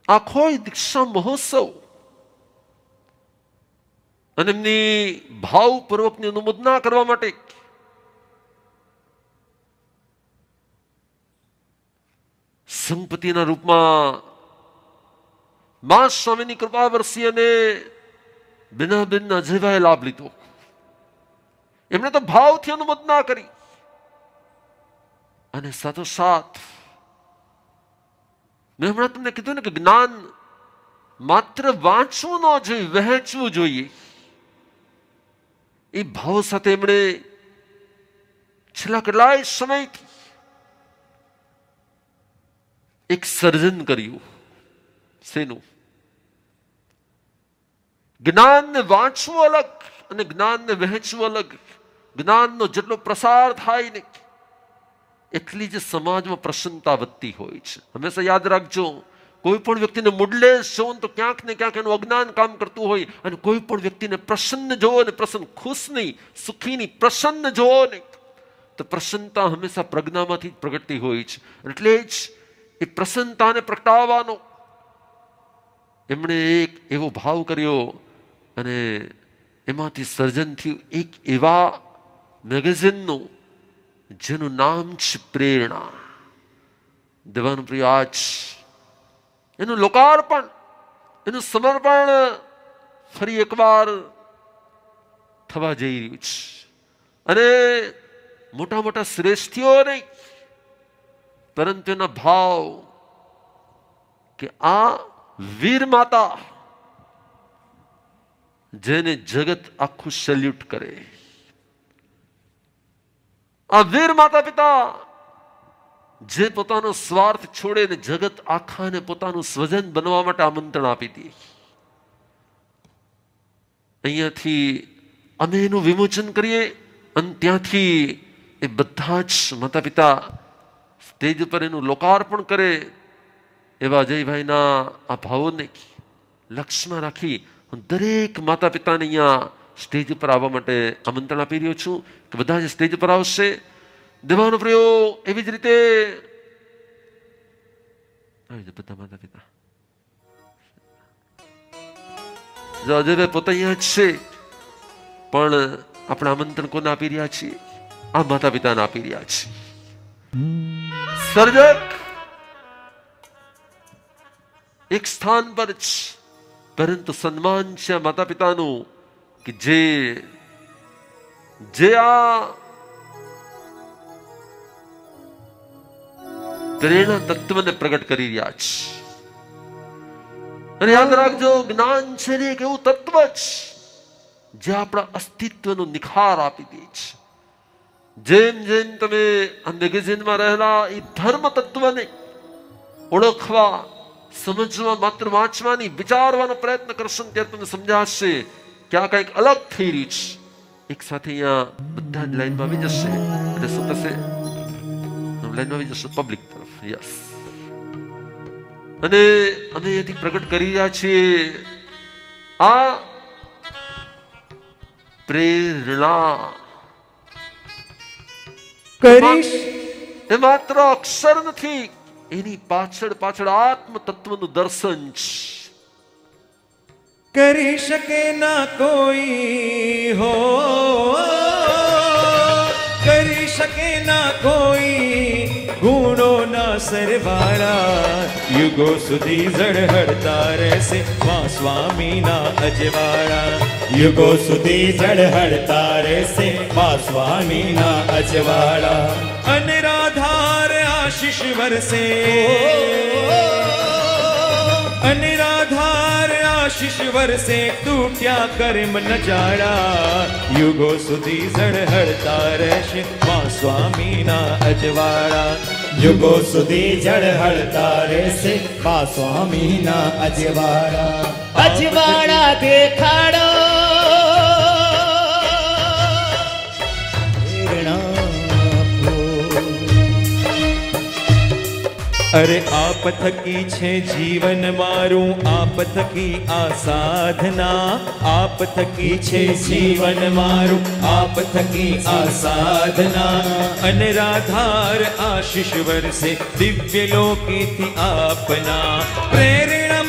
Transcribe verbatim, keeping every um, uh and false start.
આખો દીક્ષા મહોત્સવ અને એમની ભાવપૂર્વકની અનુમોદના કરવા માટે સંપત્તિના રૂપમાં મા સ્વામીની કૃપા વરસી અને બીનાબેનના જેવાએ લાભ લીધો. એમણે તો ભાવથી અનુમોદના કરી અને સાથોસાથ મેં હમણાં તમને કીધું ને કે જ્ઞાન માત્ર વાંચવું ન જોઈએ, વહેંચવું જોઈએ. એ ભાવ સાથે એમણે છેલ્લા કેટલાય સમયથી એક સર્જન કર્યું. શેનું? જ્ઞાનને વાંચવું અલગ અને જ્ઞાનને વહેંચવું અલગ. જ્ઞાનનો જેટલો પ્રસાર થાય ને એટલી જ સમાજમાં પ્રસન્નતા વધતી હોય છે. હંમેશા યાદ રાખજો, કોઈ પણ વ્યક્તિને મૂડલેસ જોવો તો ક્યાંક ને ક્યાંક એનું અજ્ઞાન કામ કરતું હોય, અને કોઈ પણ વ્યક્તિને પ્રસન્ન જોવો ને પ્રસન્ન, ખુશ નહીં, સુખી નહીં, પ્રસન્ન જોવો ને તો પ્રસન્નતા હંમેશા પ્રજ્ઞામાંથી પ્રગટતી હોય છે. એટલે જ એ પ્રસન્નતાને પ્રગટાવવાનો એમણે એક એવો ભાવ કર્યો અને એમાંથી સર્જન થયું એક એવા મેગેઝિનનું જેનું નામ છે પ્રેરણા. દેવાનું પ્રિય, આજ એનું લોકાર્પણ, એનું સમર્પણ ફરી એકવાર થવા જઈ રહ્યું છે. અને મોટા મોટા શ્રેષ્ઠીઓ નહીં, પરંતુ એના ભાવ કે આ વીર માતા જેને જગત આખું સેલ્યુટ કરે, આ વીર માતા પિતા જે પોતાનો સ્વાર્થ છોડે ને જગત આખાને પોતાનું સ્વજન બનવા માટે આમંત્રણ આપી દે. અહીંયાથી અમે એનું વિમોચન કરીએ અને ત્યાંથી એ બધા જ માતા પિતા સ્ટેજ ઉપર એનું લોકાર્પણ કરે. એવા જયભાઈના આ ભાવોને લક્ષ્યમાં રાખી હું દરેક માતા પિતાને અહીંયા સ્ટેજ ઉપર આવવા માટે આમંત્રણ આપી રહ્યો છું કે બધા જ સ્ટેજ પર આવશે. દેવાનો પ્રયોગ એવી જ રીતે બધા માતા પિતા જો અજયભાઈ પોતે અહીંયા જ છે, પણ આપણે આમંત્રણ કોને આપી રહ્યા છીએ? આ માતા પિતાને આપી રહ્યા છીએ. સર્જક એક સ્થાન પર જ, પરંતુ સન્માન છે માતા પિતાનું કે જે જે આ પ્રેરણા તત્વને પ્રગટ કરી રહ્યા છે. અને યાદ રાખજો, જ્ઞાન છે ને એક એવું તત્વ છે જે આપણા અસ્તિત્વનો નિખાર આપી દે છે. જેમ જેમ તમે આ મેગેઝિનમાં રહેલા એ ધર્મ તત્વને ઓળખવા, સમજવા, માત્ર વાંચવાની, વિચારવાનો પ્રયત્ન કરશો ત્યારે તમને સમજાશે કે આ કંઈક અલગ થઈ રહ્યું છે. એક સાથે અહીંયા બધા જ લાઈનમાં આવી જશે અને શું થશે? લાઈનમાં આવી જશે પબ્લિક તરફ. યસ. અને અમે અહીંયાથી પ્રગટ કરી રહ્યા છીએ આ પ્રેરણા. કરીશ એ માત્ર અક્ષર નથી, એની પાછળ પાછળ આત્મ તત્વનું દર્શન છે. કરી શકે ના કોઈ હો, કરી શકે ના કોઈ ગુણો ના સરવાળા, યુગો સુધી ઝળહળતા રહેશે મા સ્વામીના અજવાળા, યુગો સુધી ઝળહળતા રહેશે મા સ્વામીના અજવાળા. અનરાધાર આશીષ વરસે, અનરાધાર આશીષ વરસે તૂટ્યા કર્મ ન જાળા, યુગો સુધી ઝળહળતા રહેશે મા સ્વામીના અજવાળા, યુગો સુધી ઝળહળતા રહેશે મા સ્વામીના અજવાળા. અજવાળા દેખાડો અરે આપ થકી છે જીવન મારું, આપ થકી આ સાધના, આપ થકી છે જીવન મારું, આપ થકી આ સાધના. અનરાધાર આશીષ વરસે દિવ્ય લોકેથી આપના, પ્રેરણા